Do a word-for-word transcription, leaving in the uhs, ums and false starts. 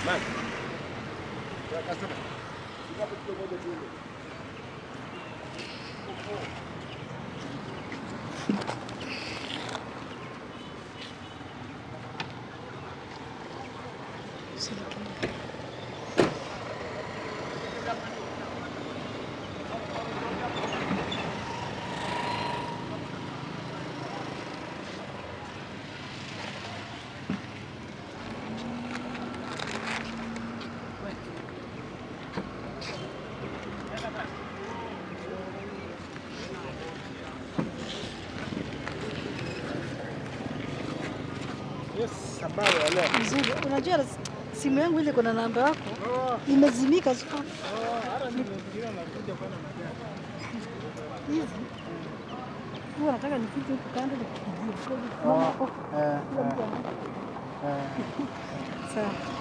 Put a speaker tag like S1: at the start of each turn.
S1: Man. Ya customer. Sikapo kilo moja tu.
S2: Habari ya leo.
S3: Mzuri. Unajua simu yangu ile kuna namba yako. Imezimika sasa.
S2: Oh, hata nimefikiria nakuja kwa magari.
S3: Hizi. Huwa nataka nipite huko kando nikipigie.
S2: Oh, eh. Eh.
S3: Sawa.